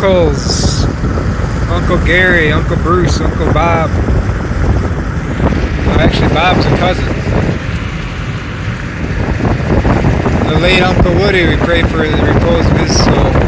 uncles, Uncle Gary, Uncle Bruce, Uncle Bob. Well, actually, Bob's a cousin. The late Uncle Woody, we pray for the repose of his soul.